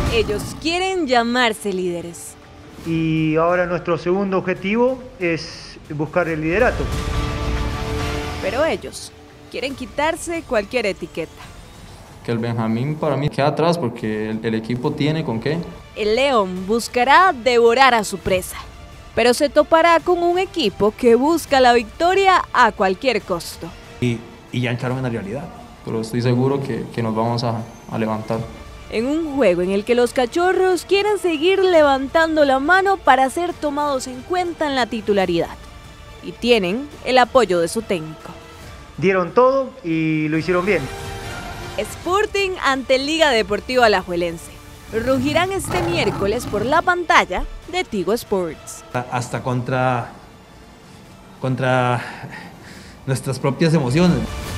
Ellos quieren llamarse líderes. Y ahora nuestro segundo objetivo es buscar el liderato. Pero ellos quieren quitarse cualquier etiqueta. Que el Benjamín para mí queda atrás porque el equipo tiene con qué. El león buscará devorar a su presa, pero se topará con un equipo que busca la victoria a cualquier costo. Y ya entraron en la realidad. Pero estoy seguro que nos vamos a levantar. En un juego en el que los cachorros quieren seguir levantando la mano para ser tomados en cuenta en la titularidad. Y tienen el apoyo de su técnico. Dieron todo y lo hicieron bien. Sporting ante Liga Deportiva Alajuelense. Rugirán este miércoles por la pantalla de Tigo Sports. Hasta contra nuestras propias emociones.